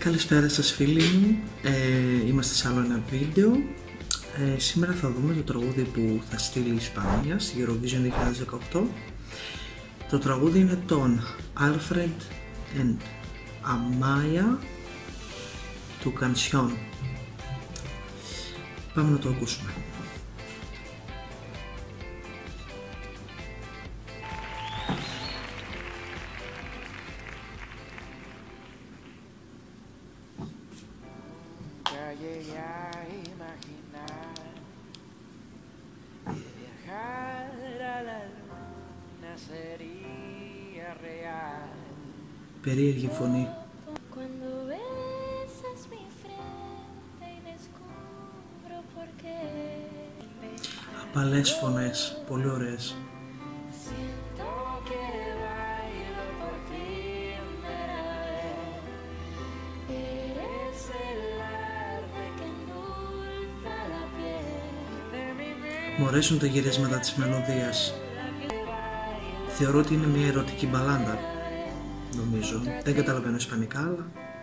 Καλησπέρα σας φίλοι μου, είμαστε σε άλλο ένα βίντεο. Σήμερα θα δούμε το τραγούδι που θα στείλει η Ισπανία στη Eurovision 2018. Το τραγούδι είναι των Alfred and Amaya του Canción. Πάμε να το ακούσουμε. Llegué a imaginar viajar a la luna sería real. Περίεργη φωνή. Cuando besas mi frente y descubro por qué. Απαλές φωνές, πολύ ωραίες. Siento que bailo por primera vez. Eres el arte que endulza la piel de mi mente. Μου αρέσουν τα γυρίσματα της μελωδίας. Θεωρώ ότι είναι μια ερωτική μπαλάντα, νομίζω. Δεν καταλαβαίνω ισπανικά, αλλά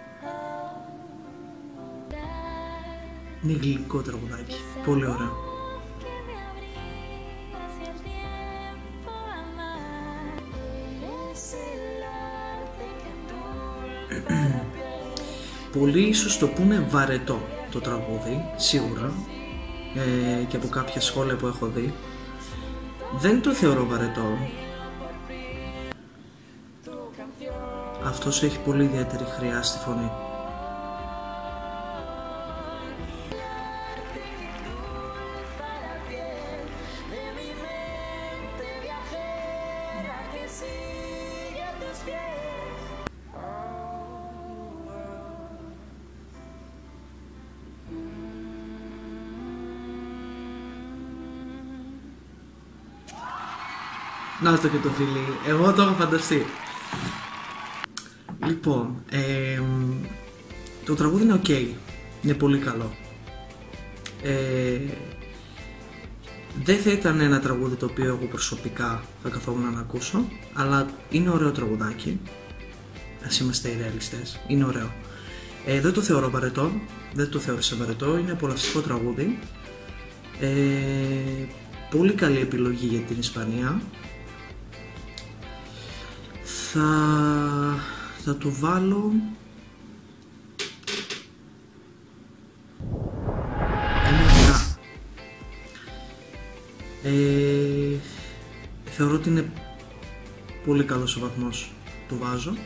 είναι γλυκό τραγουδάκι. Πολύ ωραίο. Que me abriga hacia el tiempo amar. Eres el arte que endulza la piel. Πολλοί ίσως το πούνε βαρετό το τραγούδι, σίγουρα, και από κάποια σχόλια που έχω δει. Δεν το θεωρώ βαρετό. Αυτός έχει πολύ ιδιαίτερη χρειά στη φωνή. Να το και το φίλι, εγώ το έχω φανταστεί. Λοιπόν, το τραγούδι είναι ok, είναι πολύ καλό. Δεν θα ήταν ένα τραγούδι το οποίο εγώ προσωπικά θα καθόμουν να ακούσω, αλλά είναι ωραίο τραγουδάκι. Ας είμαστε οι ρεαλιστές, είναι ωραίο. Δεν το θεωρώ βαρετό, δεν το θεώρησα βαρετό, είναι απολαυστικό τραγούδι. Πολύ καλή επιλογή για την Ισπανία. Θα του βάλω 9. Θεωρώ ότι είναι πολύ καλός ο βαθμός, του βάζω.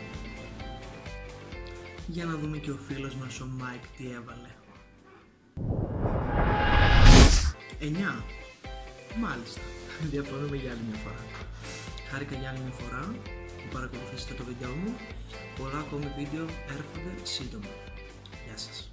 Για να δούμε και ο φίλος μας ο Μάικ τι έβαλε. 9. Μάλιστα, διαφωνούμε για άλλη μια φορά. Χάρηκα για άλλη μια φορά που παρακολουθήσετε το βίντεο μου. Πολλά ακόμη βίντεο έρχονται σύντομα. Γεια σας.